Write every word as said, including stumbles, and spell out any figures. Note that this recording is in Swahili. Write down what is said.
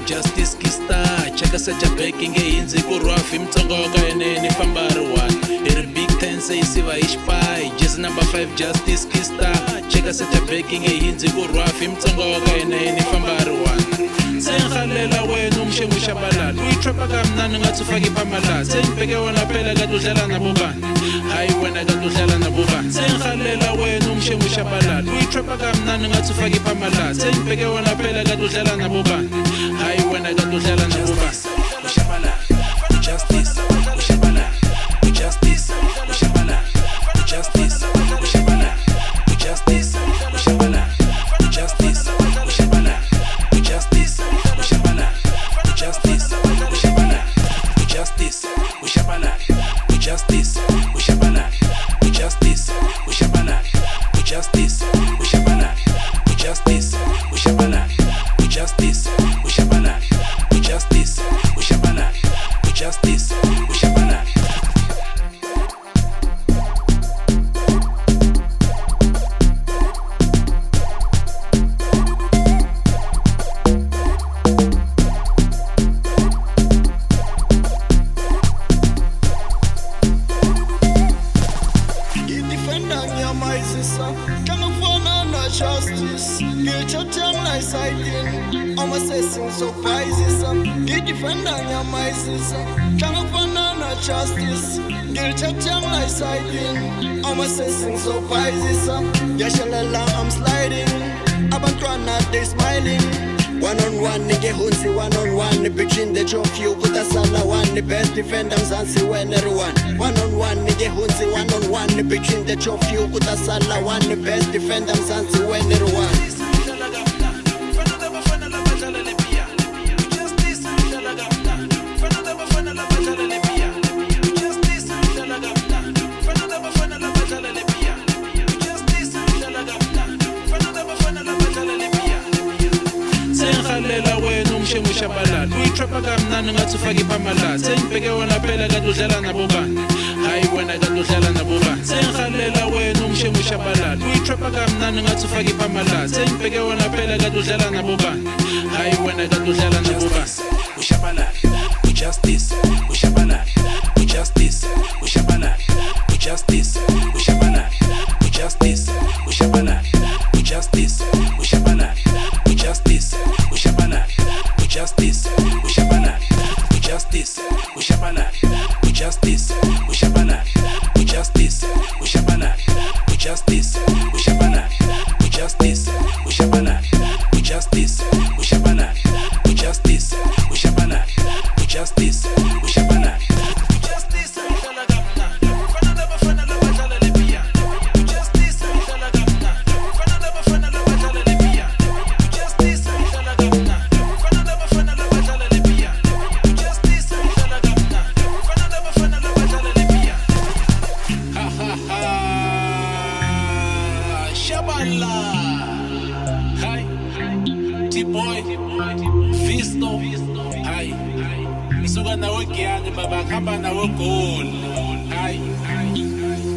justice Costa cheka saja baking inzi ku rough imtsongoka eneni fambari one iri big ten say siva ishpai jazz number five justice Costa cheka saja baking inzi ku rough imtsongoka eneni fambari one senghalela wena umshengu Chabalala uyitrapa kamnani ngathi ufaka iphamala sengibheke wona phela kade udlala nabo bani hayi wena kade udlala nabo bani senghalela wena umshengu Chabalala uyitrapa kamnani ngathi ufaka iphamala sengibheke wona phela kade udlala nabo bani hayi wena kade udlala nabo bani Chabalala justice Chabalala justice Chabalala justice Chabalala justice Chabalala justice Chabalala justice Chabalala justice Chabalala justice Chabalala justice Chabalala justice Chabalala justice Chabalala justice Chabalala justice Chabalala justice Chabalala justice Chabalala justice, get your tongue nice hiding. I'm assessing so prizes. Get defender your my sister. Trying to find no justice. Get your tongue nice hiding. I'm assessing so prizes. Yashalala, I'm sliding. I've been trying not they smiling. One on one, nigga hunzi, one on one, between the trophy, put us on the one, the best defenders and see when everyone. One on one, nigga hunzi, one on one, between the trophy, put us on the one, the best defenders and see when everyone. Chabalala uyitrapa kamnani ngathi ufaka iphamala sengibheke wona phela kade udlala nabo bani hayi wena kade udlala nabo bani senghalela wena umshengu Chabalala uyitrapa kamnani ngathi ufaka iphamala sengibheke wona phela kade udlala nabo bani hayi wena kade udlala nabo bani Chabalala justice Chabalala justice Chabalala justice Chabalala justice Chabalala justice Chabalala justice Chabalala justice Chabalala justice Chabalala justice Chabalala justice Chabalala justice Chabalala justice Chabalala justice Chabalala justice Chabalala justice Chabalala Hi, T-boy, Visto, hi. Misuga na wiki yani baba kamba na wukul. Hi.